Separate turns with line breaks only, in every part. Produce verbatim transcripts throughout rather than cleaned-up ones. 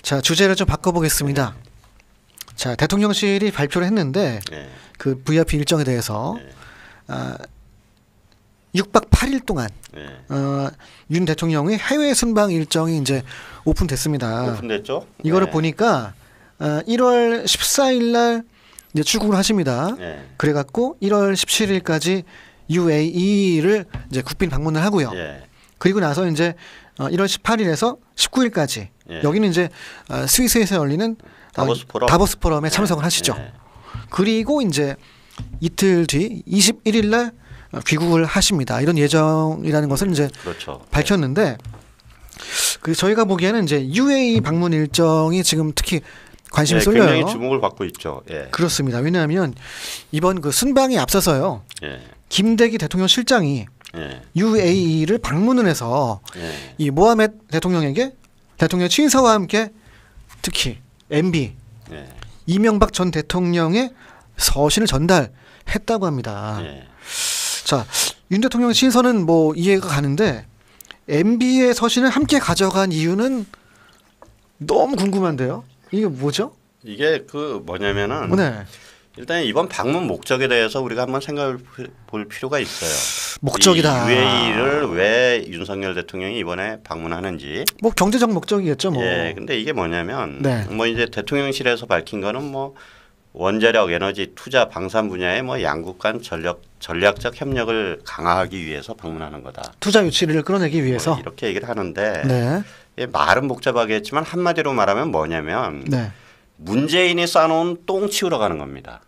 자, 주제를 좀 바꿔보겠습니다.
네.
자, 대통령실이 발표를 했는데
네.
그 브이아이피 일정에 대해서
네.
아, 육 박 팔 일 동안
네.
어, 윤 대통령의 해외 순방 일정이 이제 오픈됐습니다.
오픈됐죠?
이거를
네.
보니까 어, 일월 십사일 날 이제 출국을 하십니다.
네.
그래갖고 일월 십칠일까지 유에이이를 이제 국빈 방문을 하고요.
네.
그리고 나서 이제 어, 일월 십팔일에서 십구일까지
예.
여기는 이제 어, 스위스에서 열리는
다보스 포럼,
다보스 포럼에
네.
참석을 하시죠.
네.
그리고 이제 이틀 뒤 이십일일 날 귀국을 하십니다. 이런 예정이라는 것을 이제
그렇죠.
밝혔는데 그 저희가 보기에는 이제 유에이이 방문 일정이 지금 특히 관심이
예,
쏠려요.
굉장히 주목을 받고 있죠. 예.
그렇습니다. 왜냐하면 이번 그 순방에 앞서서요.
예.
김대기 대통령 실장이
예.
유에이이를 방문을 해서
예.
이 모하메드 대통령에게 대통령 친서와 함께 특히 엠비
예.
이명박 전 대통령의 서신을 전달했다고 합니다.
예.
자, 윤 대통령 친서는 뭐 이해가 가는데 엠비의 서신을 함께 가져간 이유는 너무 궁금한데요. 이게 뭐죠?
이게 그 뭐냐면은
네.
일단 이번 방문 목적에 대해서 우리가 한번 생각해 볼 필요가 있어요.
목적이다.
이 유에이를 왜 윤석열 대통령이 이번에 방문하는지.
뭐 경제적 목적이겠죠, 뭐.
예. 근데 이게 뭐냐면
네.
뭐 이제 대통령실에서 밝힌 거는 뭐 원자력 에너지 투자 방산 분야의 뭐 양국 간 전략 전략적 협력을 강화하기 위해서 방문하는 거다.
투자 유치를 끌어내기 위해서.
뭐 이렇게 얘기를 하는데
네.
예, 말은 복잡하겠지만 한마디로 말하면 뭐냐면
네.
문재인이 쌓아놓은 똥 치우러 가는 겁니다.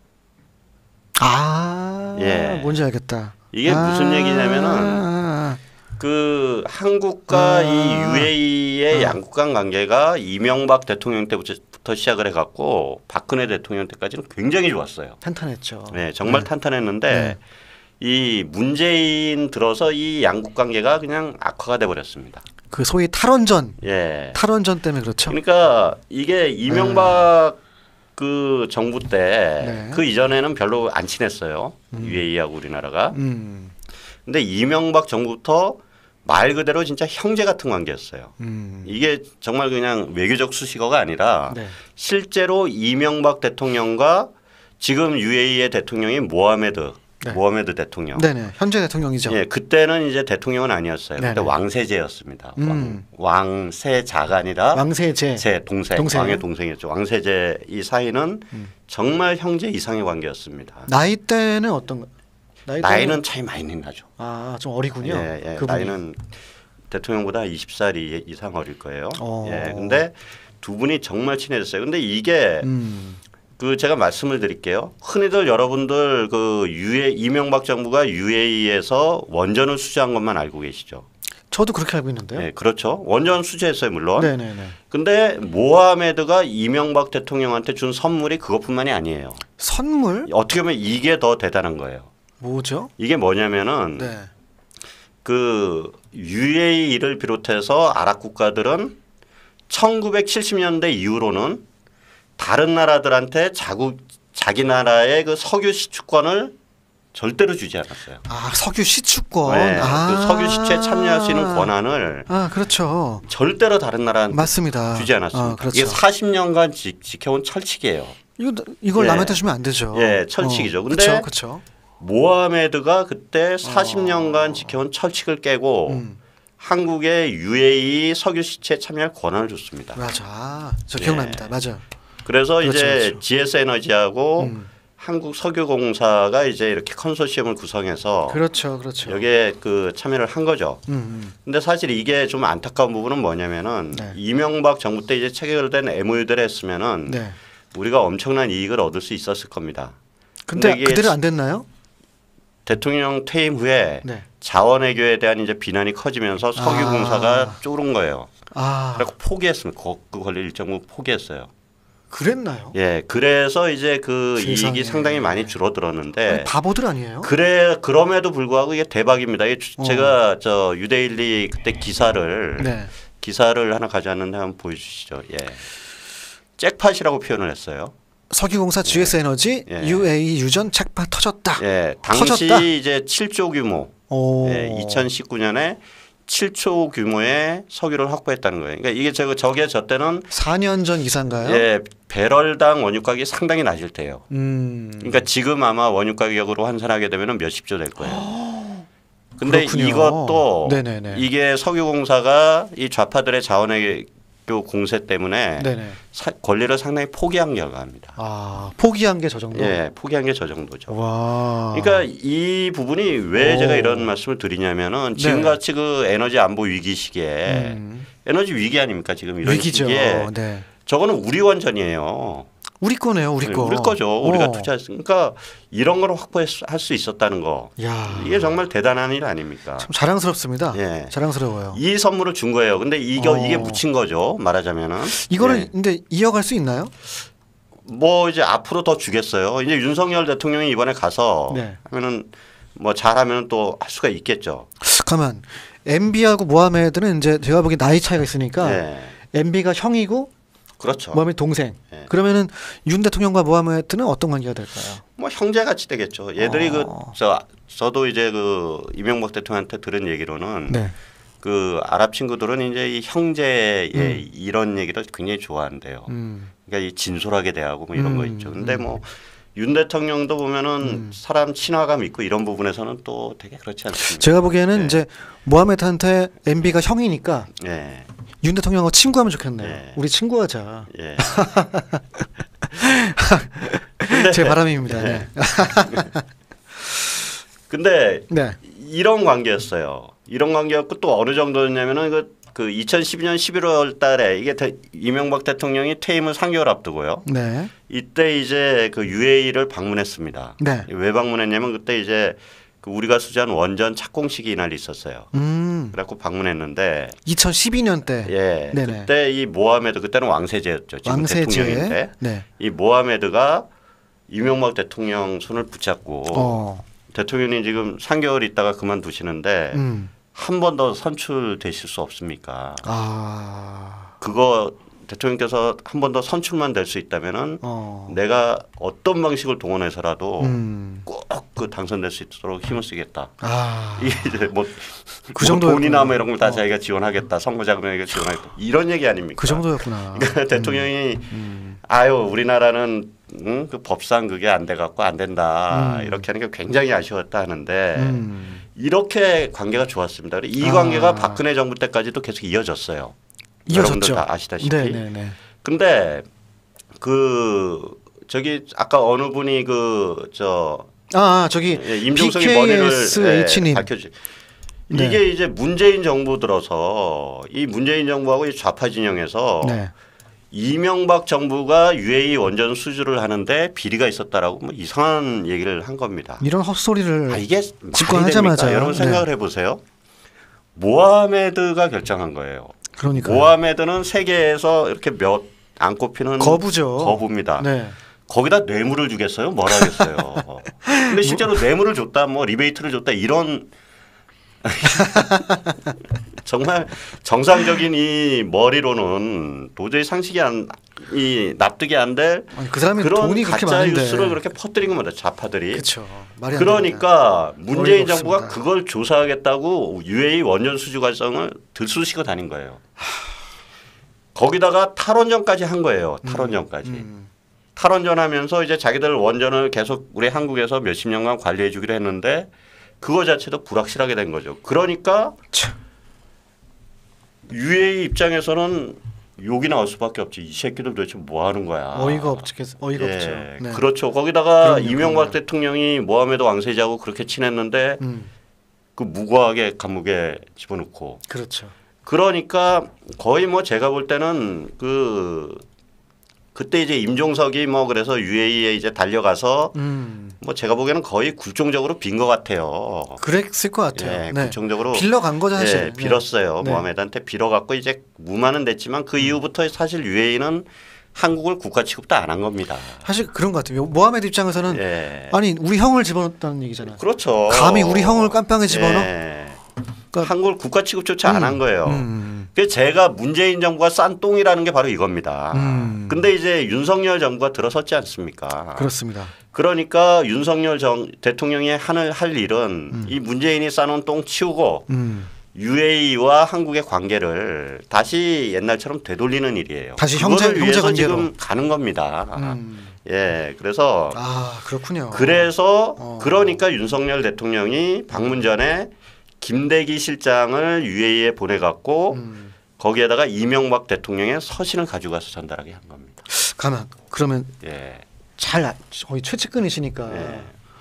아,
예.
뭔지 알겠다.
이게
아,
무슨 얘기냐면은
아,
그 한국과
아.
이 유에이의
아.
양국 간 관계가 이명박 대통령 때부터 시작을 해갖고 박근혜 대통령 때까지는 굉장히 좋았어요.
탄탄했죠.
네, 정말
네.
탄탄했는데
네.
이 문재인 들어서 이 양국 관계가 그냥 악화가 돼 버렸습니다.
그 소위 탈원전,
예.
탈원전 때문에 그렇죠.
그러니까 이게 이명박 그 정부 때 그
네.
이전에는 별로 안 친했어요. 유에이하고 우리나라가.
음,
근데 이명박 정부부터 말 그대로 진짜 형제 같은 관계였어요.
음.
이게 정말 그냥 외교적 수식어가 아니라
네.
실제로 이명박 대통령과 지금 유에이의 대통령이 모하메드
네.
모하메드 대통령.
네네. 현재 대통령이죠.
예, 그때는 이제 대통령은 아니었어요. 그때
네네.
왕세제였습니다.
음.
왕, 왕세자가 아니라
왕세제.
제 동생,
동생.
왕의 동생이었죠. 왕세제 이 사이는
음.
정말 형제 이상의 관계였습니다.
나이 때는 어떤 거? 나이
나이는 차이 많이 나죠.
아, 좀 어리군요.
예, 예.
그분이.
나이는 대통령보다 이십 살 이- 이상 어릴 거예요.
어.
예. 근데 두 분이 정말 친해졌어요. 근데 이게
음.
그 제가 말씀을 드릴게요. 흔히들 여러분들 그 유에 이명박 정부가 유에이에서 원전을 수주한 것만 알고 계시죠.
저도 그렇게 알고 있는데요.
네, 그렇죠. 원전 수주했어요, 물론.
네네네.
근데 모하메드가 이명박 대통령한테 준 선물이 그것뿐만이 아니에요.
선물?
어떻게 보면 이게 더 대단한 거예요.
뭐죠?
이게 뭐냐면은
네.
그 유에이를 비롯해서 아랍 국가들은 천구백칠십 년대 이후로는 다른 나라들한테 자국 자기 나라의 그 석유 시추권을 절대로 주지 않았어요.
아, 석유 시추권.
네,
아.
그 석유 시추에 참여할 수 있는 권한을
아, 그렇죠.
절대로 다른 나라한테
맞습니다.
주지 않았습니다.
아, 그렇죠.
이게 사십 년간 지, 지켜온 철칙이에요.
이거 이걸
예.
남한테 주면 안 되죠.
예, 철칙이죠. 근데
그렇죠, 그렇죠.
모하메드가 그때 사십 년간 지켜온 철칙을 깨고
어. 음.
한국의 유에이 석유 시추에 참여할 권한을 줬습니다.
맞아. 저
예.
기억납니다. 맞아요.
그래서
그렇죠,
이제
그렇죠.
지에스 에너지하고
음.
한국석유공사가 이제 이렇게 컨소시엄을 구성해서
그렇죠, 그렇죠.
여기에 그 참여를 한 거죠.
음, 음.
근데 사실 이게 좀 안타까운 부분은 뭐냐면은
네.
이명박 정부 때 이제 체결된 엠오유들을 했으면은
네.
우리가 엄청난 이익을 얻을 수 있었을 겁니다.
근데
근데 이게
그대로 안 됐나요?
대통령 퇴임 후에
네.
자원외교에 대한 이제 비난이 커지면서 석유공사가
아.
쫄은 거예요.
아,
그래서 포기했습니다. 그, 그 권리 일정 부분 포기했어요.
그랬나요?
예, 그래서 이제 그
세상에.
이익이 상당히 많이 줄어들었는데
아니, 바보들 아니에요?
그래 그럼에도 불구하고 이게 대박입니다. 이게 주-
어.
제가 저 유데일리 그때 기사를
네.
기사를 하나 가져왔는데 한번 보여주시죠. 예, 잭팟이라고 표현을 했어요.
석유공사 지에스 에너지
예.
유에이 유전 잭팟 터졌다.
예, 당시
터졌다?
이제 칠조 규모.
오.
예, 이천십구 년에 칠 조 규모의 석유를 확보했다는 거예요. 그러니까 이게 저 저게 저 때는
사 년 전 이상가요?
예, 배럴당 원유 가격이 상당히 낮을 때예요.
음.
그러니까 지금 아마 원유 가격으로 환산하게 되면 몇십 조 될 거예요. 근데
그렇군요.
이것도
네네네.
이게 석유공사가 이 좌파들의 자원외교 공세 때문에
네네.
사, 권리를 상당히 포기한 결과입니다.
아, 포기한 게 저 정도.
예, 포기한 게 저 정도죠.
와.
그러니까 이 부분이 왜
오.
제가 이런 말씀을 드리냐면은
네.
지금같이 그 에너지 안보 위기 시기에
음.
에너지 위기 아닙니까 지금 이런
위기죠.
시기에
네.
저거는 우리 원전이에요.
우리 거네요, 우리 거.
우리 거죠. 우리가
어.
투자했으니까 이런 걸 확보할 수 있었다는 거.
야.
이게 정말 대단한 일 아닙니까?
참 자랑스럽습니다.
예.
자랑스러워요.
이 선물을 준 거예요. 근데 이게
어.
이게 묻힌 거죠. 말하자면은.
이거를
예.
근데 이어갈 수 있나요?
뭐 이제 앞으로 더 주겠어요. 이제 윤석열 대통령이 이번에 가서
네.
하면은 뭐 잘하면 또 할 수가 있겠죠.
가만. 엠비하고 모하메드는 이제 제가 보기엔 나이 차이가 있으니까
예.
엠비가 형이고
그렇죠.
모하메드 동생.
예.
그러면은 윤 대통령과 모하메드는 어떤 관계가 될까요?
뭐 형제 같이 되겠죠. 얘들이
어.
그 저 저도 이제 그 이명박 대통령한테 들은 얘기로는
네.
그 아랍 친구들은 이제 이 형제의
음.
이런 얘기를 굉장히 좋아한대요.
음.
그러니까 이 진솔하게 대하고 뭐 이런 거
음,
있죠. 근데
음.
뭐 윤 대통령도 보면은
음.
사람 친화감 있고 이런 부분에서는 또 되게 그렇지 않습니다.
제가 보기에는
네.
이제 모하메드한테 엠비가 형이니까
예.
윤 대통령하고 친구하면 좋겠네요.
네.
우리 친구하자.
예.
제 바람입니다. 네.
근데
네.
이런 관계였어요. 이런 관계였고 또 어느 정도였냐면은 그, 그 이천십이 년 십일월 달에 이게 대, 이명박 대통령이 퇴임을 삼 개월 앞두고요.
네.
이때 이제 그 유에이를 방문했습니다.
네.
왜 방문했냐면 그때 이제 그 우리가 수주한 원전 착공식이 이날 있었어요.
음.
그래갖고 방문했는데
이천십이 년 때.
예,
네네.
그때 이 모하메드 그때는 왕세제였죠. 지금
왕세제.
대통령인데
네.
이 모하메드가 이명박 대통령 손을 붙잡고
어.
대통령이 지금 삼 개월 있다가 그만두시는데
음.
한 번 더 선출되실 수 없습니까?
아.
그거 대통령께서 한 번 더 선출만 될 수 있다면은
어.
내가 어떤 방식을 동원해서라도
음.
꼭 그 당선될 수 있도록 힘을 쓰겠다.
아.
이게 이제 뭐,
그
뭐
정도였구나.
돈이나 뭐 이런 걸 다
어.
자기가 지원하겠다. 선거 자금에 지원하겠다. 이런 얘기 아닙니까?
그 정도였구나.
그러니까 대통령이
음.
아유 우리나라는 응? 그 법상 그게 안 돼 갖고 안 된다.
음.
이렇게 하는 게 굉장히 아쉬웠다 하는데
음.
이렇게 관계가 좋았습니다. 이
아.
관계가 박근혜 정부 때까지도 계속 이어졌어요. 여러분들
이어졌죠.
다 아시다시피.
네, 네, 네.
근데 그 저기 아까 어느 분이 그 저
아, 아, 저기
임종석이 머리를
비케이에스에이치님.
예, 밝혀주.
네.
이게 이제 문재인 정부 들어서 이 문재인 정부하고 이 좌파 진영에서
네.
이명박 정부가 유에이 원전 수주를 하는데 비리가 있었다라고 뭐 이상한 얘기를 한 겁니다.
이런 헛소리를
아 이게
집권하자마자.
말이 됩니까? 여러분 생각을 해보세요. 모하메드가 결정한 거예요.
그러니까
모하메드는 세계에서 이렇게 몇 안 꼽히는
거부죠.
거부입니다.
네.
거기다 뇌물을 주겠어요? 뭘 하겠어요? 근데 실제로 뇌물을 줬다, 뭐 리베이트를 줬다 이런 정말 정상적인 이 머리로는 도저히 상식이 안, 이 납득이 안 될
아니, 그 사람이
그런
돈이 그렇게
가짜
많은데.
뉴스를 그렇게 퍼뜨린 겁니다. 좌파들이.
그렇죠. 말이 안 됩니다.
그러니까 문재인
어이가
정부가
없습니다.
그걸 조사하겠다고 유에이 원전 수주 과정을 들쑤시고 다닌 거예요. 거기다가 탈원전까지 한 거예요. 탈원전까지.
음.
탈원전하면서 이제 자기들 원전을 계속 우리 한국에서 몇십 년간 관리해 주기로 했는데 그거 자체도 불확실하게 된 거죠. 그러니까
참.
유에이 입장에서는 욕이 나올 수밖에 없지. 이 새끼들 도대체 뭐 하는 거야.
어이가 없겠 어이가
예,
없죠. 네.
그렇죠. 거기다가
그럼요,
이명박
그럼요.
대통령이 모하메드 왕세자하고 그렇게 친했는데
음.
그 무고하게 감옥에 집어넣고
그렇죠.
그러니까 거의 뭐 제가 볼 때는 그 그때 이제 임종석이 뭐 그래서 유에이에 이제 달려가서
음.
뭐 제가 보기에는 거의 굴종적으로 빈 것 같아요.
그랬을 것 같아요.
예,
네.
굴종적으로
빌러 간 거죠 사실.
예, 빌었어요.
네.
모하메드한테 빌어갖고 이제 무마는 됐지만 그 이후부터 사실 유에이는 한국을 국가 취급도 안 한 겁니다.
사실 그런 것 같아요. 모하메드 입장에서는
예.
아니 우리 형을 집어넣었다는 얘기잖아요.
그렇죠.
감히 우리 형을 깜빵에 집어넣어?
예.
그러니까-
한국을 국가 취급조차 안 한 거예요.
음.
그래서 제가 문재인 정부가 싼 똥이라는 게 바로 이겁니다.
음.
근데 이제 윤석열 정부가 들어섰지 않습니까?
그렇습니다.
그러니까 윤석열 정, 대통령이 하늘 할 일은
음.
이 문재인이 싸놓은 똥 치우고
음.
유에이와 한국의 관계를 다시 옛날처럼 되돌리는 일이에요.
다시 형제
그거를
형제
위해서
관계로
지금 가는 겁니다.
음.
예, 그래서
아 그렇군요.
그래서
어.
그러니까 윤석열 대통령이 방문 전에 김대기 실장을 유에이에 보내갖고
음.
거기에다가 이명박 대통령의 서신을 가져가서 전달하게 한 겁니다.
가만 그러면
예.
잘 아- 거의 최측근이시니까
예.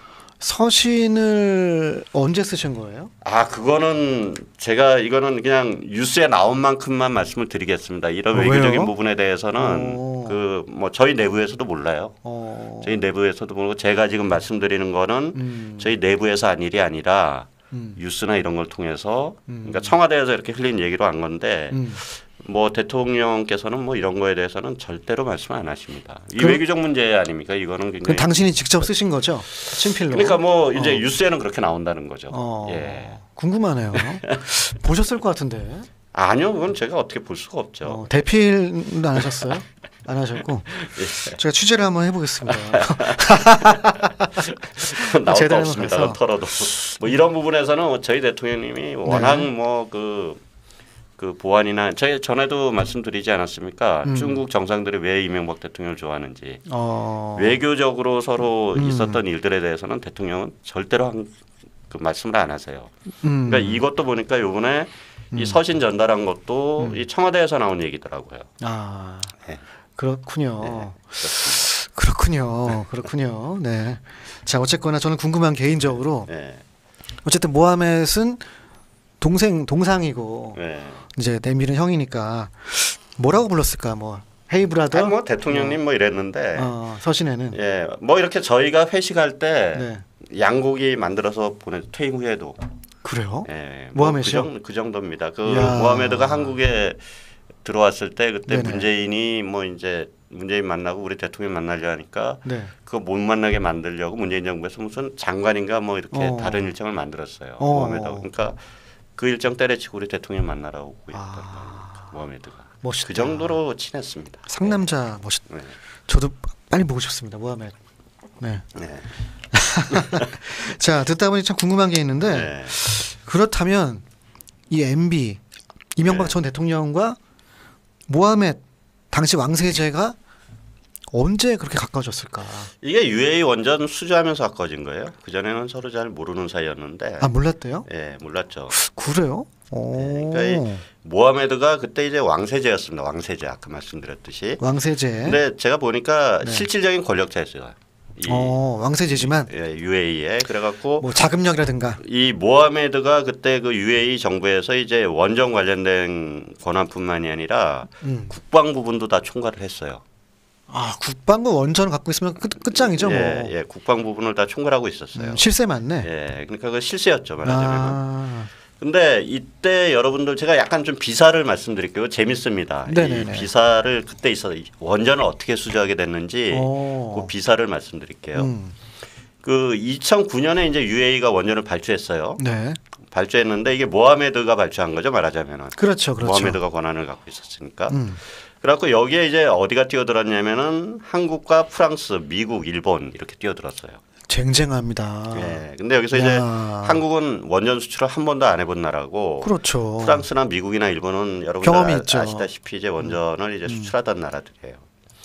서신을 언제 쓰신 거예요?
아 그거는 제가 이거는 그냥 뉴스에 나온 만큼만 말씀을 드리겠습니다. 이런
어,
외교적인
왜요?
부분에 대해서는
오.
그 뭐 저희 내부에서도 몰라요.
어.
저희 내부에서도 모르고 제가 지금 말씀드리는 거는
음.
저희 내부에서 한 일이 아니라
음.
뉴스나 이런 걸 통해서
음.
그러니까 청와대에서 이렇게 흘린 얘기로 한 건데
음.
뭐 대통령께서는 뭐 이런 거에 대해서는 절대로 말씀 안 하십니다. 이
그럼-
외교적 문제 아닙니까? 이거는
그
굉장히
당신이 직접 쓰신 거죠? 친필로.
그러니까 뭐 이제
어.
뉴스에는 그렇게 나온다는 거죠.
어.
예.
궁금하네요. 보셨을 것 같은데.
아니요, 그건 제가 어떻게 볼 수가 없죠.
어, 대필도 안 하셨어요? 안 하셨고
예.
제가 취재를 한번 해보겠습니다.
나올 거
재단에
없습니다.
가서.
털어도 뭐 이런 부분에서는 저희 대통령님이 워낙
네.
뭐 그 그 보안이나 저희 전에도 말씀드리지 않았습니까?
음.
중국 정상들이 왜 이명박 대통령을 좋아하는지
어.
외교적으로 서로
음.
있었던 일들에 대해서는 대통령은 절대로 한, 그 말씀을 안 하세요.
음.
그러니까 이것도 보니까 요번에
음.
이 서신 전달한 것도
음.
이 청와대에서 나온 얘기더라고요.
아
네.
그렇군요.
네, 그렇습니다.
그렇군요. 그렇군요. 네. 자 어쨌거나 저는 궁금한 개인적으로
네.
어쨌든 모하멧은 동생 동상이고
네.
이제 내밀은 형이니까 뭐라고 불렀을까 뭐 헤이 브라더
아니 뭐 대통령님 뭐 이랬는데
어, 서신에는
예, 뭐 이렇게 저희가 회식할 때
네.
양고기 만들어서 보내 퇴임 후에도
그래요?
예, 뭐
모하메드요?
그, 정, 그 정도입니다. 그
이야.
모하메드가 한국에 들어왔을 때 그때
네네.
문재인이 뭐 이제 문재인 만나고 우리 대통령 만나려 하니까
네.
그거 못 만나게 만들려고 문재인 정부에서 무슨 장관인가 뭐 이렇게
어.
다른 일정을 만들었어요.
어.
모하메드가 그러니까 그 일정 때려치고 우리 대통령 만나라고 오고 있던
아.
거니까 모하메드가
멋있다.
그 정도로 친했습니다.
상남자 멋있.
네.
저도 빨리 보고 싶습니다. 모하멧. 네.
네.
자 듣다 보니 참 궁금한 게 있는데
네.
그렇다면 이 엠비 이명박
네.
전 대통령과 모하멧 당시 왕세제가 언제 그렇게 가까워졌을까?
이게 유에이 원전 수주하면서 가까워진 거예요. 그 전에는 서로 잘 모르는 사이였는데.
아 몰랐대요?
예, 몰랐죠.
그래요? 오.
네, 그러니까 모하메드가 그때 이제 왕세제였습니다. 왕세제 아까 말씀드렸듯이.
왕세제.
근데 제가 보니까
네.
실질적인 권력자였어요. 이
어 왕세제지만
예, 유에이에 그래갖고
뭐 자금력이라든가.
이 모하메드가 그때 그 유에이 정부에서 이제 원전 관련된 권한뿐만이 아니라
음.
국방 부분도 다 총괄을 했어요.
아 국방부 원전 갖고 있으면 끝 끝장이죠 뭐.
예, 예, 국방 부분을 다 총괄하고 있었어요.
음, 실세 맞네.
예, 그러니까 그 실세였죠 말하자면.
아.
근데 이때 여러분들 제가 약간 좀 비사를 말씀드릴게요. 재밌습니다.
네네네.
이 비사를 그때 있어 원전을 어떻게 수주하게 됐는지
오.
그 비사를 말씀드릴게요.
음.
그 이천구 년에 이제 유에이가 원전을 발주했어요.
네.
발주했는데 이게 모하메드가 발주한 거죠 말하자면은.
그렇죠, 그렇죠.
모하메드가 권한을 갖고 있었으니까.
음.
그래갖고 여기에 이제 어디가 뛰어들었냐면은 한국과 프랑스, 미국, 일본 이렇게 뛰어들었어요.
쟁쟁합니다.
예. 근데 여기서 이제
야.
한국은 원전 수출을 한 번도 안 해본 나라고.
그렇죠.
프랑스나 미국이나 일본은 여러분들
경험이
아,
있죠.
아시다시피 이제 원전을 이제 수출하던 나라들이에요.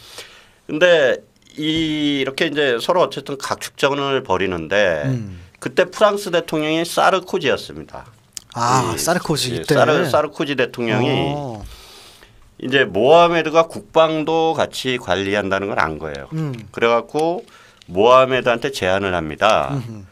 근데 이 이렇게 이제 서로 어쨌든 각축전을 벌이는데
음.
그때 프랑스 대통령이 사르코지였습니다.
아
이-
사르코지
이
이때.
사르 사르코지 대통령이
어.
이제 모하메드가 국방도 같이 관리한다는 걸 안 거예요.
음.
그래갖고 모하메드한테 제안을 합니다.
음흠.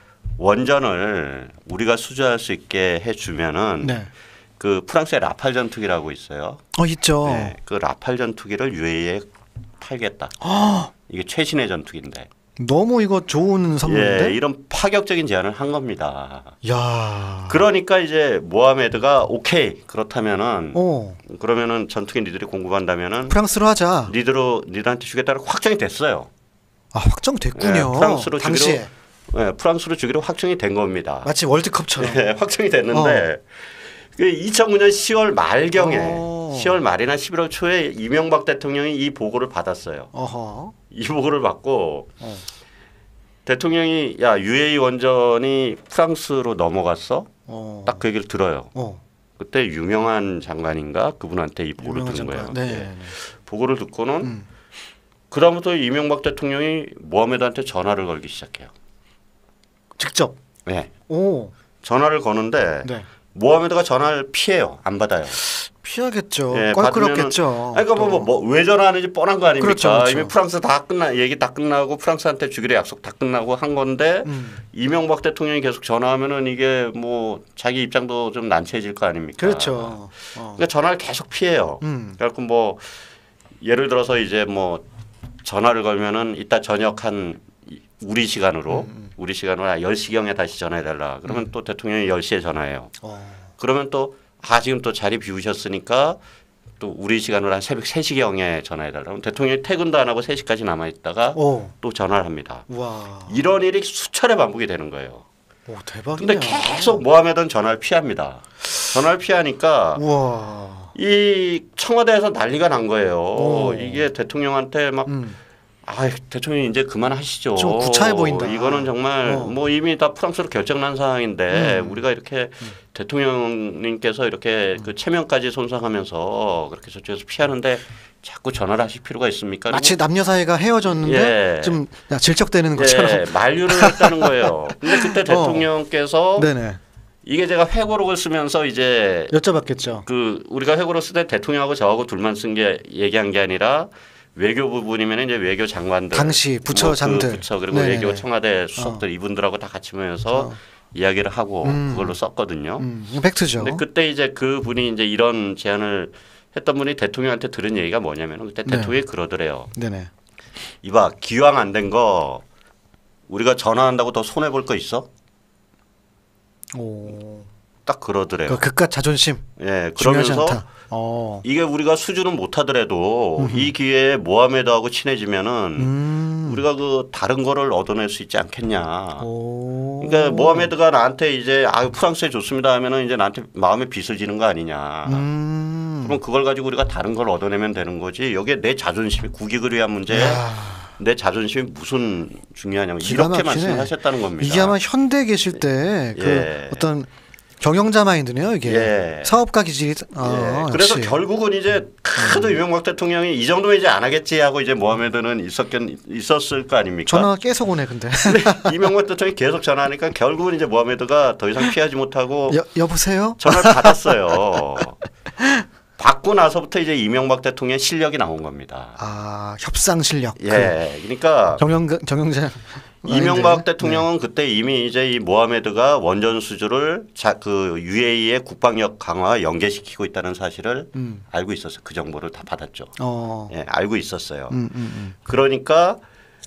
원전을 우리가 수주할 수 있게 해주면은
네.
그 프랑스의 라팔 전투기라고 있어요.
어 있죠.
네, 그 라팔 전투기를 유에이에 팔겠다.
아,
이게 최신의 전투기인데.
너무 이거 좋은 선물인데.
예, 이런 파격적인 제안을 한 겁니다.
야.
그러니까 이제 모하메드가 오케이 그렇다면은
어.
그러면은 전투기 니들이 공급한다면은
프랑스로 하자.
니들로 니들한테 주겠다고 확정이 됐어요.
아 확정됐군요.
예, 프랑스로
당시에
주기로 예, 프랑스로 주기로 확정이 된 겁니다.
마치 월드컵처럼.
예, 확정이 됐는데 그 이천구 년 시월 말경에
어.
시월 말이나 십일월 초에 이명박 대통령이 이 보고를 받았어요.
어허.
이 보고를 받고
어.
대통령이 야 유에이 원전이 프랑스로 넘어갔어?
어.
딱 그 얘기를 들어요.
어.
그때 유명한 장관인가 그분한테 이 보고를
유명한
듣는
장관.
거예요.
네.
예.
네.
보고를 듣고는
음.
그다음부터 이명박 대통령이 모하메드한테 전화를 걸기 시작해요.
직접.
네.
오.
전화를 거는데
네.
모하메드가 전화를 피해요. 안 받아요.
피하겠죠.
예,
껄끄럽겠죠.
아니, 그러니까 뭐, 뭐, 왜 전화하는지 뻔한 거 아닙니까?
그렇죠, 그렇죠.
이미 프랑스 다 끝나 얘기 다 끝나고 프랑스한테 주기로 약속 다 끝나고 한 건데
음.
이명박 대통령이 계속 전화하면은 이게 뭐 자기 입장도 좀 난처해질 거 아닙니까?
그렇죠. 어.
그러니까 전화를 계속 피해요.
음.
그래갖고 뭐 예를 들어서 이제 뭐 전화를 걸면은 이따 저녁 한 우리 시간으로
음.
우리 시간으로 한 열 시경에 다시 전화해달라. 그러면
음.
또 대통령이 열 시에 전화해요.
어.
그러면 또 아 지금 또 자리 비우셨으니까 또 우리 시간으로 한 새벽 세 시경에 전화해달라. 그럼 대통령이 퇴근도 안 하고 세 시까지 남아있다가
오.
또 전화를 합니다.
와.
이런 일이 수차례 반복이 되는 거예요.
오, 대박이네요.
근데 계속 모하메드는 전화를 피합니다. 전화를 피하니까
우와.
이 청와대에서 난리가 난 거예요.
오.
이게 대통령한테 막
음.
아, 대통령이 이제 그만하시죠.
좀 구차해 보인다.
이거는 정말
어.
뭐 이미 다 프랑스로 결정난 사항인데
음.
우리가 이렇게
음.
대통령님께서 이렇게 그 체면까지 손상하면서 그렇게 저쪽에서 피하는데 자꾸 전화를 하실 필요가 있습니까?
마치 남녀 사이가 헤어졌는데
예.
좀 질척대는 것처럼.
예, 만류를 했다는 거예요. 근데 그때 대통령께서
네네.
이게 제가 회고록을 쓰면서 이제
여쭤봤겠죠.
그 우리가 회고록 쓸 때 대통령하고 저하고 둘만 쓴 게 얘기한 게 아니라 외교 부분이면 이제 외교 장관들,
당시 부처장들,
뭐 그 부처 그리고
네네네.
외교 청와대 수석들 이분들하고 다 같이 모여서
어.
이야기를 하고
음.
그걸로 썼거든요.
음, 이거 팩트죠.
근데 그때 이제 그 분이 이제 이런 제안을 했던 분이 대통령한테 들은 얘기가 뭐냐면 그때
네.
대통령이 그러더래요.
네네.
이봐 기왕 안 된 거 우리가 전화한다고 더 손해 볼 거 있어?
오.
딱 그러더래요.
그 그깟 자존심
예,
중요하지
그러면서
않다. 어.
이게 우리가 수준은 못하더라도
음흠.
이 기회에 모하메드하고 친해지면은
음.
우리가 그 다른 거를 얻어낼 수 있지 않겠냐.
오.
그러니까 모하메드가 나한테 이제 아 프랑스에 좋습니다 하면은 이제 나한테 마음에 빚을 지는 거 아니냐.
음.
그럼 그걸 가지고 우리가 다른 걸 얻어내면 되는 거지. 여기에 내 자존심이 국익을 위한 문제.
야.
내 자존심이 무슨 중요하냐고
기가
이렇게
막히네.
말씀을 하셨다는 겁니다.
이게 아마 현대 계실 때 그
예.
어떤 경영자 마인드네요. 이게
예.
사업가 기질이. 아,
예. 그래서
역시.
결국은 이제 카드 이명박 대통령이 이 정도면 이제 안 하겠지 하고 이제 모하메드는 있었겠 있었을 거 아닙니까?
전화가 계속 오네 근데.
근데 이명박 대통령이 계속 전화하니까 결국은 이제 모하메드가 더 이상 피하지 못하고
여, 여보세요?
전화를 받았어요. 받고 나서부터 이제 이명박 대통령 실력이 나온 겁니다.
아 협상 실력.
예, 그러니까
그 경영 경영자.
이명박
마인드.
대통령은 그때 이미 이제 이 모하메드가 원전 수주를 자, 그 유에이의 국방력 강화와 연계시키고 있다는 사실을
음.
알고 있었어요. 그 정보를 다 받았죠.
어.
예, 알고 있었어요.
음, 음, 음.
그러니까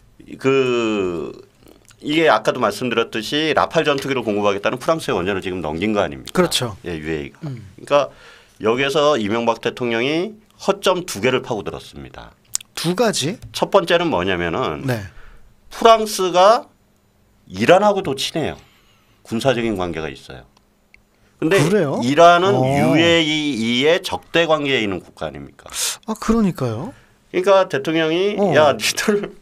그 이게 아까도 말씀드렸듯이 라팔 전투기를 공급하겠다는 프랑스의 원전을 지금 넘긴 거 아닙니까?
그렇죠.
예, 유에이가.
음.
그러니까 여기서 이명박 대통령이 허점 두 개를 파고들었습니다.
두 가지.
첫 번째는 뭐냐면은
네.
프랑스가 이란하고도 친해요. 군사적인 관계가 있어요. 근데
그래요?
이란은
어.
유에이의 적대 관계에 있는 국가 아닙니까?
아 그러니까요.
그러니까 대통령이
어.
야 니들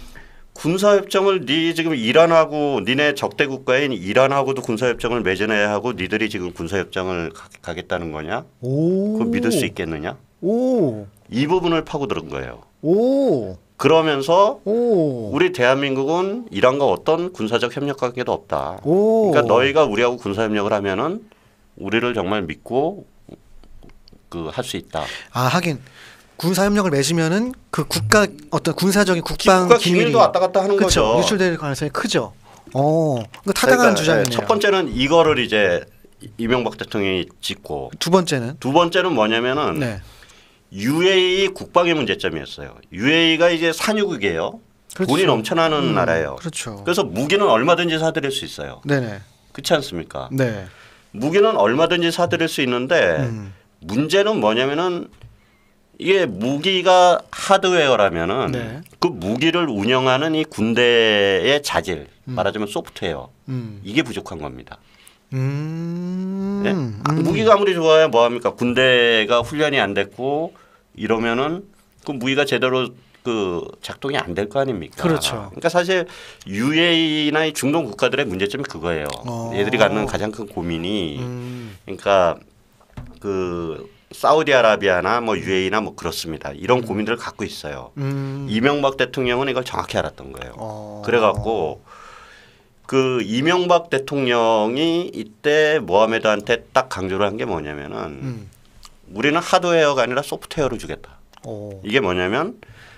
군사협정을 니 지금 이란하고 니네 적대 국가인 이란하고도 군사협정을 맺어내야 하고 니들이 지금 군사협정을 가, 가겠다는 거냐?
오.
그걸 믿을 수 있겠느냐?
오.
이 부분을 파고드는 거예요.
오.
그러면서
오.
우리 대한민국은 이란과 어떤 군사적 협력 관계도 없다.
오.
그러니까 너희가 우리하고 군사 협력을 하면은 우리를 정말 믿고 그 할 수 있다.
아 하긴 군사 협력을 맺으면은 그 국가 어떤 군사적인 국방
국가
기밀이
기밀도 왔다 갔다 하는
그쵸,
거죠.
유출될 가능성이 크죠. 어, 그 타당한
그러니까,
주장이네요.
첫 번째는 이거를 이제 이명박 대통령이 짚고
두 번째는
두 번째는 뭐냐면은
네.
유에이 국방의 문제점이었어요. 유에이가 이제 산유국이에요.
그렇죠.
돈이 넘쳐나는
음,
나라예요.
그렇죠.
그래서 무기는 얼마든지 사들일 수 있어요.
네네.
그렇지 않습니까?
네.
무기는 얼마든지 사들일 수 있는데
음.
문제는 뭐냐면은 이게 무기가 하드웨어라면은
네.
그 무기를 운영하는 이 군대의 자질,
음.
말하자면 소프트웨어
음.
이게 부족한 겁니다.
음.
네?
음.
무기가 아무리 좋아야 뭐 합니까? 군대가 훈련이 안 됐고 이러면은 그 무기가 제대로 그 작동이 안 될 거 아닙니까?
그렇죠.
그러니까 사실 유에이나 이 중동 국가들의 문제점이 그거예요.
어.
얘들이 갖는 가장 큰 고민이
음.
그러니까 그 사우디아라비아나 뭐 유에이나 뭐 그렇습니다. 이런 고민들을 갖고 있어요.
음.
이명박 대통령은 이걸 정확히 알았던 거예요.
어.
그래갖고 그 이명박 대통령이 이때 모하메드한테 딱 강조를 한 게 뭐냐면은
음.
우리는 하드웨어가 아니라 소프트웨어를 주겠다.
오.
이게 뭐냐면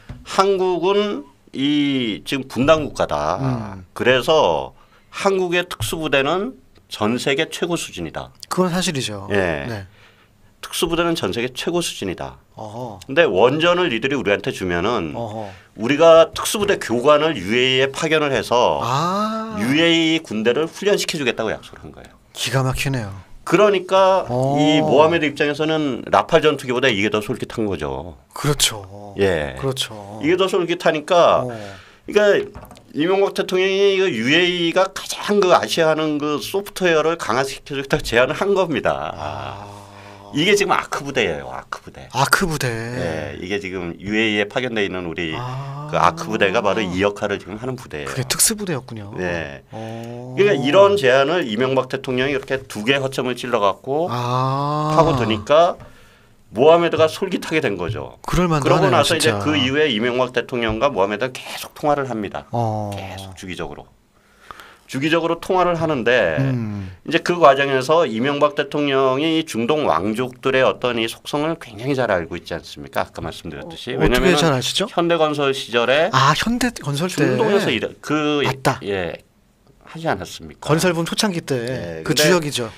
한국은 이 지금 분단 국가다.
음.
그래서 한국의 특수부대는 전 세계 최고 수준이다.
그건 사실이죠.
예.
네.
특수부대는 전 세계 최고 수준이다.
어허.
근데 원전을 니들이 우리한테 주면은
어허.
우리가 특수부대 교관을 유에이에 파견을 해서
아.
유에이 군대를 훈련시켜 주겠다고 약속을 한 거예요.
기가 막히네요.
그러니까
오.
이 모하메드 입장에서는 라팔 전투기보다 이게 더 솔깃한 거죠.
그렇죠.
예.
그렇죠.
이게 더 솔깃하니까
어.
그러니까 이명박 대통령이 그 유에이가 가장 그 아시아는 그 소프트웨어를 강화시켜 주겠다 제안을 한 겁니다.
아.
이게 지금 아크 부대예요. 아크 부대.
아크 부대.
예, 이게 지금 유에이에 파견돼 있는 우리
아.
그 아크 부대가 바로 이 역할을 지금 하는 부대예요.
그게 특수부대였군요.
네.
어.
그러니까 이런 제안을 이명박 대통령이 이렇게 두 개 허점을 찔러갖고
아.
파고드니까 모하메드가 솔깃하게 된 거죠.
그럴 만도
그러고
하네요,
나서
진짜.
이제 그 이후에 이명박 대통령과 모하메드가 계속 통화를 합니다.
어.
계속 주기적으로. 주기적으로 통화를 하는데
음.
이제 그 과정에서 이명박 대통령이 중동 왕족들의 어떤 이 속성을 굉장히 잘 알고 있지 않습니까? 아까 말씀드렸듯이.
어, 어떻게
왜냐하면
잘 아시죠?
현대건설 시절에
아 현대 건설 때
중동에서 일해 그
맞다.
예 하지 않았습니까?
건설분 초창기 때
네,
그
근데
주역이죠.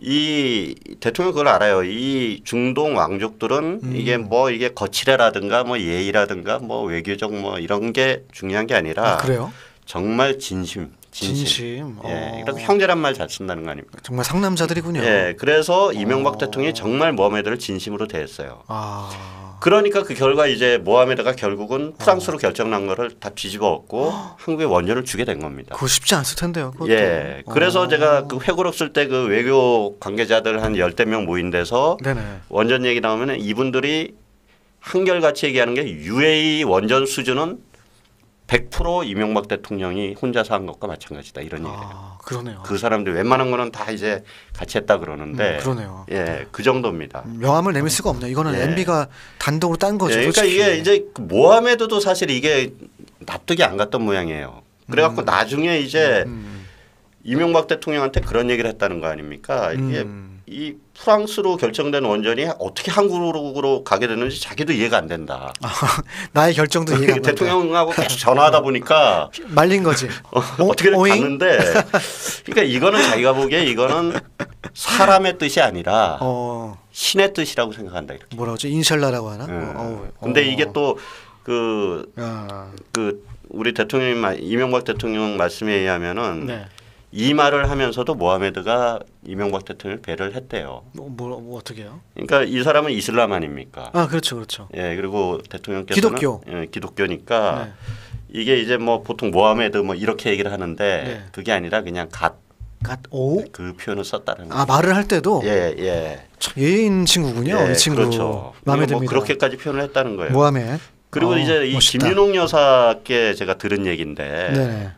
이 대통령 그걸 알아요. 이 중동 왕족들은
음.
이게 뭐 이게 거칠애라든가 뭐 예의라든가 뭐 외교적 뭐 이런 게 중요한 게 아니라
아, 그래요?
정말 진심, 진심.
진심.
예,
어.
그래서 형제란 말 잘 쓴다는 거 아닙니까?
정말 상남자들이군요.
예, 그래서 이명박
어.
대통령이 정말 모하메드를 진심으로 대했어요.
아.
그러니까 그 결과 이제 모하메드가 결국은 프랑스로 결정난 거를 다 뒤집어 엎고 한국에 원전을 주게 된 겁니다.
그거 쉽지 않을 텐데요. 그것도.
예. 그래서
어.
제가 그 회고록 쓸 때 그 외교 관계자들 한 열대 명 모인 데서
네네.
원전 얘기 나오면 이분들이 한결같이 얘기하는 게 유에이 원전 수준은 백 퍼센트 이명박 대통령이 혼자서 한 것과 마찬가지다 이런 얘기예요.
아, 그러네요.
그 사람들 웬만한 거는 다 이제 같이 했다 그러는데
음, 그러네요.
예, 그 정도입니다.
명함을 내밀 수가 없네요. 이거는
예.
엠비가 단독으로 딴 거죠.
예, 그러니까
솔직히.
이게 이제 그 모하메드도 사실 이게 납득이 안 갔던 모양이에요. 그래갖고
음.
나중에 이제
음.
이명박 대통령한테 그런 얘기를 했다는 거 아닙니까? 이게
음.
이 프랑스로 결정된 원전이 어떻게 한국으로 가게 됐는지 자기도 이해가 안 된다.
나의 결정도 이해가 안 간다.
대통령하고 계속 전화하다 보니까
말린 거지.
어, 어떻게
오잉?
갔는데 그러니까 이거는 자기가 보기에 이거는 사람의 뜻이 아니라
어
신의 뜻이라고 생각한다 이렇게.
뭐라 그러지? 인샬라라고 하나?
음.
어, 어,
근데
어.
이게 또 그
야.
그 우리 대통령님 말- 이명박 대통령 말씀에 의하면은
네.
이 말을 하면서도 모하메드가 이명박 대통령을 배를 했대요.
뭐, 뭐, 뭐 어떻게요?
그러니까 이 사람은 이슬람 아닙니까?
아 그렇죠, 그렇죠.
예 그리고 대통령께서는
기독교.
예, 기독교니까
네.
이게 이제 뭐 보통 모하메드 뭐 이렇게 얘기를 하는데
네.
그게 아니라 그냥 갓 그
갓 오?
표현을 썼다는
아
거예요.
말을 할 때도
예 예.
참 예의 있는 친구군요.
예,
이 친구.
그렇죠.
마음에
뭐
듭니다.
그렇게까지 표현을 했다는 거예요.
모하메드.
그리고
어,
이제 이
멋있다.
김윤옥 여사께 제가 들은 얘기인데
네네.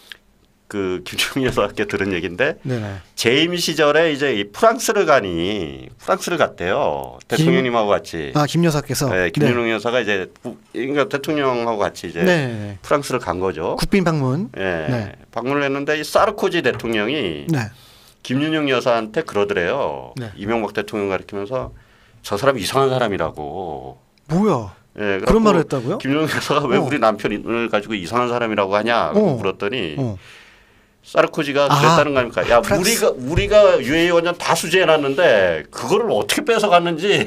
그 김윤옥 여사께 들은 얘기인데
네네.
재임 시절에 이제 이 프랑스를 가니 프랑스를 갔대요. 대통령님하고 같이.
아 김 여사께서.
네, 김윤옥 여사가 이제 부- 그러니까 대통령하고 같이 이제
네. 네.
프랑스를 간 거죠.
국빈 방문.
예,
네.
방문을 했는데 이 사르코지 대통령이
네.
김윤영 여사한테 그러더래요.
네.
이명박 대통령 가리키면서 저 사람 이상한 사람이라고.
뭐야?
예, 그래갖고
그런 말을 했다고요?
김윤영 여사가 왜
어.
우리 남편을 가지고 이상한 사람이라고 하냐
어.
물었더니
어.
사르코지가
아,
그랬다는 거 아닙니까? 야
프랑스.
우리가 우리가 유에이 원전 다 수주해놨는데 그거를 어떻게 뺏어갔는지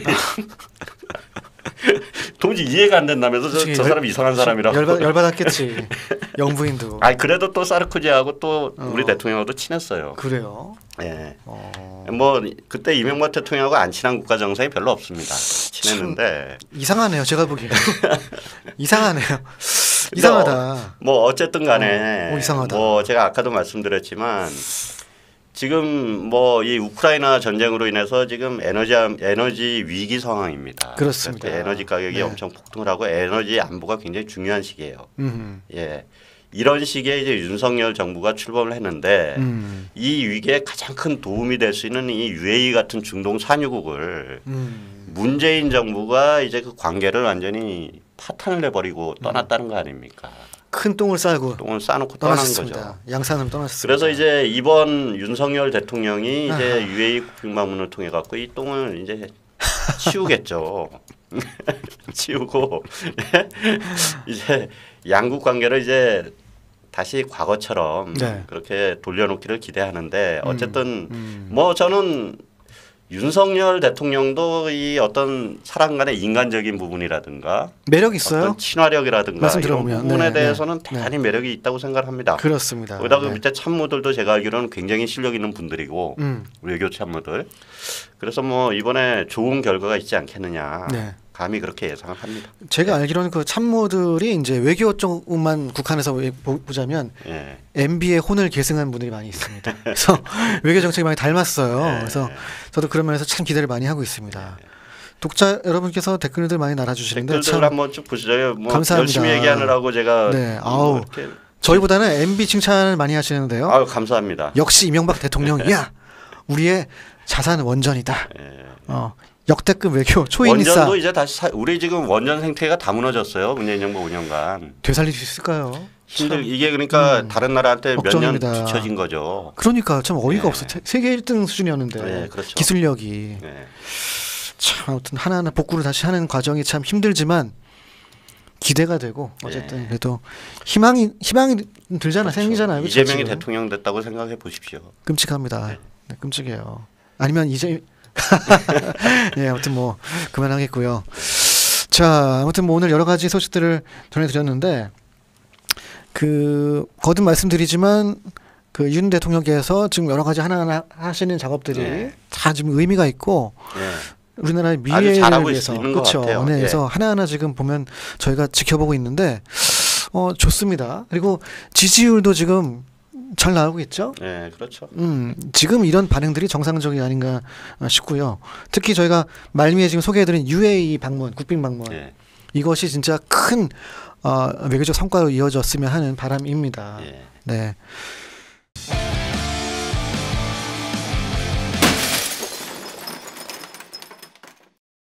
도무지 이해가 안 된다면서 저,
그치,
저
열-
사람 이상한 사람이라고.
열받, 열받았겠지. 영부인도.
아니 그래도 또 사르코지하고 또
어.
우리 대통령하고도 친했어요.
그래요.
예.
어.
뭐 그때 이명박 대통령하고 안 친한 국가 정상이 별로 없습니다. 친했는데
이상하네요. 제가 보기에. 이상하네요. 이상하다.
뭐 어쨌든 간에
어, 어, 이상하다.
뭐 제가 아까도 말씀드렸지만 지금 뭐 이 우크라이나 전쟁으로 인해서 지금 에너지 에너지 위기 상황입니다.
그렇습니다.
에너지 가격이
네.
엄청 폭등을 하고 에너지 안보가 굉장히 중요한 시기예요.
음.
예. 이런 식의 이제 윤석열 정부가 출범을 했는데
음.
이 위기에 가장 큰 도움이 될 수 있는 이 유에이이 같은 중동 산유국을
음.
문재인 정부가 이제 그 관계를 완전히 파탄을 내버리고 떠났다는 거 아닙니까?
큰 똥을 싸고
똥을 싸놓고 떠난
떠났습니다.
거죠.
양산을 떠났습니다.
그래서 이제 이번 윤석열 대통령이
아하.
이제 유에이이 국빈 방문을 통해 갖고 이 똥을 이제 치우겠죠. 치우고 이제 양국 관계를 이제 다시 과거처럼
네.
그렇게 돌려놓기를 기대하는데 어쨌든
음.
뭐 저는 윤석열 대통령도 이 어떤 사람 간의 인간적인 부분이라든가
매력 있어요.
어떤 친화력이라든가
말씀
이런
들어보면.
부분에
네,
대해서는
네.
대단히 매력이 있다고 생각합니다.
그렇습니다.
거기다가 그
네.
밑에 참모들도 제가 알기로는 굉장히 실력 있는 분들이고
음.
외교 참모들. 그래서 뭐 이번에 좋은 결과가 있지 않겠느냐.
네.
감히 그렇게 예상을 합니다.
제가 알기로는 그 참모들이 이제 외교 쪽만 국한해서 왜- 보- 보자면
예.
엠비의 혼을 계승한 분들이 많이 있습니다. 그래서 외교 정책이 많이 닮았어요.
네.
그래서 저도 그런 면에서 참 기대를 많이 하고 있습니다. 독자 여러분께서 댓글들 많이 달아주시는데
댓글들
참
한번 쭉 보시죠. 뭐
감사합니다.
열심히 얘기하느라고 제가
네,
뭐
아우.
이렇게
저희보다는 엠비 칭찬을 많이 하시는데요.
아유 감사합니다.
역시 이명박 대통령이야. 우리의 자산 원전이다.
예.
어, 역대급 외교 초인이사
원전도 이제 다시 사, 우리 지금 원전 생태가 다 무너졌어요. 문재인 정부 오 년간.
되살릴 수 있을까요?
힘들
참.
이게 그러니까
음,
다른 나라한테 몇 년
걱정입니다.
뒤처진 거죠.
그러니까 참 어이가
네.
없어. 세- 세계 일 등 수준이었는데
네, 그렇죠.
기술력이
네.
참 아무튼 하나하나 복구를 다시 하는 과정이 참 힘들지만 기대가 되고 어쨌든
네.
그래도 희망이 희망이 들잖아
그렇죠.
생기잖아요. 그렇죠,
이재명이
지금.
대통령 됐다고 생각해 보십시오.
끔찍합니다.
네.
네, 끔찍해요. 아니면 이제 예 아무튼 뭐 그만하겠고요. 자 아무튼 뭐 오늘 여러 가지 소식들을 전해드렸는데 그 거듭 말씀드리지만 그 윤 대통령께서 지금 여러 가지 하나하나 하시는 작업들이
네.
다 지금 의미가 있고
네.
우리나라의
아주
미래를
잘하고
위해서
있는 것
그렇죠.
같아요.
네,
예.
그래서 하나하나 지금 보면 저희가 지켜보고 있는데 어 좋습니다. 그리고 지지율도 지금 잘 나오고 있죠.
네, 그렇죠.
음, 지금 이런 반응들이 정상적이 아닌가 싶고요. 특히 저희가 말미에 지금 소개해드린 유에이이 방문, 국빈 방문
예.
이것이 진짜 큰 어, 외교적 성과로 이어졌으면 하는 바람입니다.
예.
네.